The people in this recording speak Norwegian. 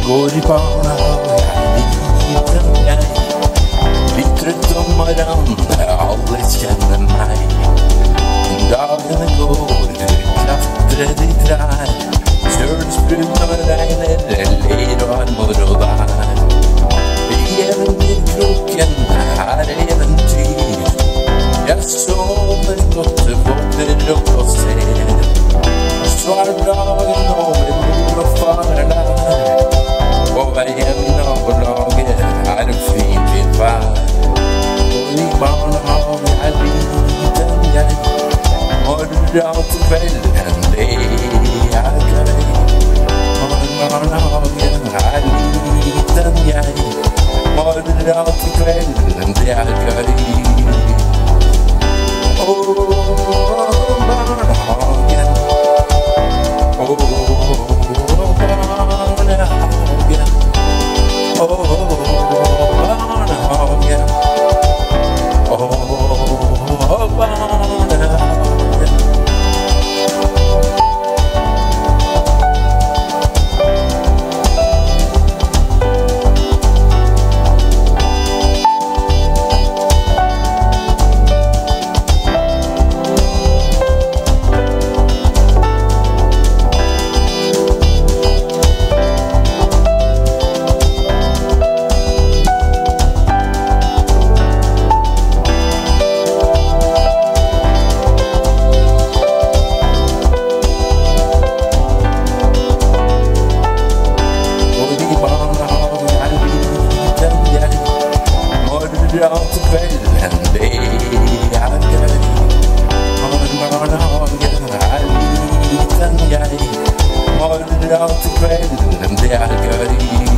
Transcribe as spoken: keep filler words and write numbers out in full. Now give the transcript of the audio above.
går i barnehage, jeg er liten jeg. Litt trøtt om morgenen, alle kjenner meg. Dagene går, klatrer i trær. Kjølesprut og regner, ler og har moro der. I eventyrkroken er eventyr. Jeg sover godt, våkner opp og ser. Så er dagen over, mor og far er der. På vei hjem i nabolaget er en fin, fin vær. Og i barnehage er liten jeg. Morgen til kvelden, det er gøy. Og i barnehage er liten jeg. Morgen til kvelden, det er gøy. Åh, barnehagen. Åh, barnehagen. Åh, barnehagen. Åh, barnehagen. Morgen til kvelden, det er gøy. Og barnehagen er liten jeg. Morgen til kvelden, det er gøy.